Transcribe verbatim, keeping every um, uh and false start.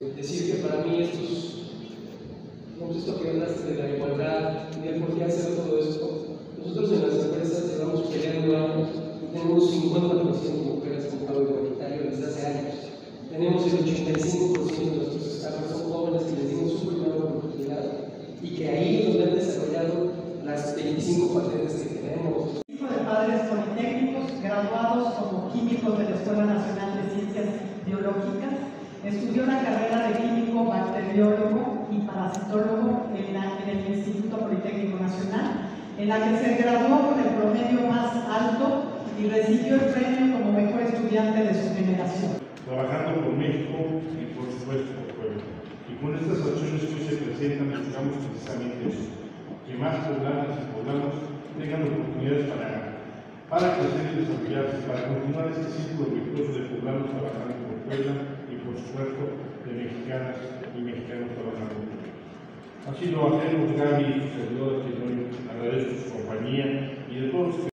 Decir que para mí estos, digamos, esto que hablaste de la igualdad y de por qué hacer todo esto, nosotros en las empresas llevamos peleando años y tenemos cincuenta por ciento de mujeres en pago igualitario desde hace años. Tenemos el ochenta y cinco por ciento de nuestros estados son jóvenes que les dimos su primera oportunidad y que ahí es donde han desarrollado las veinticinco patentes que tenemos. Hijo de padres politécnicos graduados como químicos de la Escuela Nacional de Ciencias Biológicas. Estudió la carrera de químico, bacteriólogo y parasitólogo en, la, en el Instituto Politécnico Nacional, en la que se graduó con el promedio más alto y recibió el premio como mejor estudiante de su generación. Trabajando por México y por supuesto por Puebla. Y con estas acciones que hoy se presentan buscamos precisamente eso, que más poblanos y poblanos tengan oportunidades para, para crecer y desarrollarse, para continuar este círculo virtuoso de poblanos trabajando por Puebla y por supuesto de mexicanas y mexicanos trabajando por Puebla. Así lo hacemos, Gaby y sus servidores, que yo agradezco su compañía y de todos los que